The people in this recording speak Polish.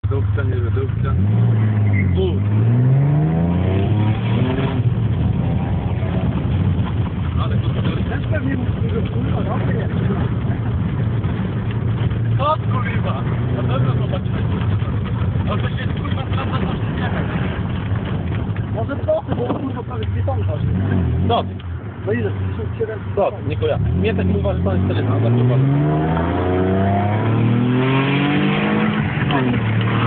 Redukcja, nie redukcja. Ale to też pewnie musi, że kurwa, dobry jest. Co kurwa? Na pewno zobaczymy. No to się kurwa sprawdza, co się nie. Może trochę, bo kurwa prawie 2 tony waży. No. No ile? 1700? No, nie kojarzę. Mnie tak mówi, że pan jest 400, a tak nie